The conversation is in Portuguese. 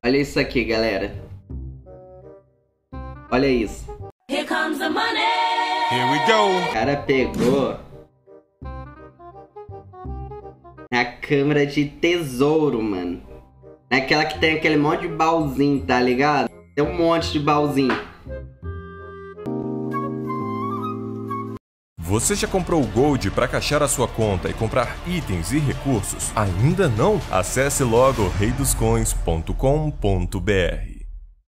Olha isso aqui, galera. Olha isso. Here comes the money. Here we go. O cara pegou a câmera de tesouro, mano. É aquela que tem aquele monte de baúzinho, tá ligado? Tem um monte de baúzinho. Você já comprou o Gold para caixar a sua conta e comprar itens e recursos? Ainda não? Acesse logo reidoscoins.com.br.